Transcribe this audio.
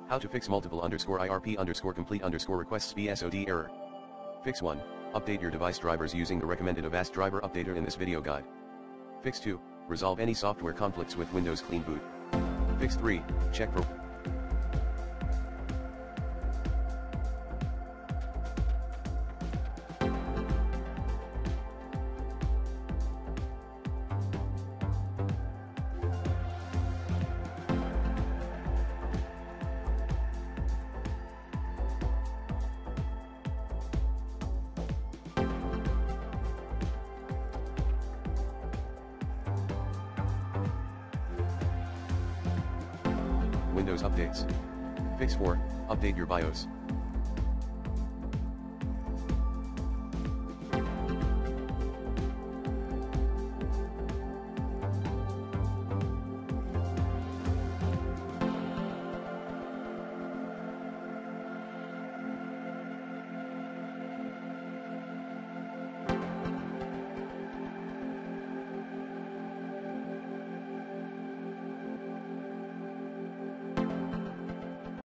How to fix multiple _IRP_complete requests BSOD error. Fix 1. Update your device drivers using the recommended Avast driver updater in this video guide. Fix 2. Resolve any software conflicts with Windows Clean Boot. Fix 3. Check for Windows updates. Fix 4. Update your BIOS.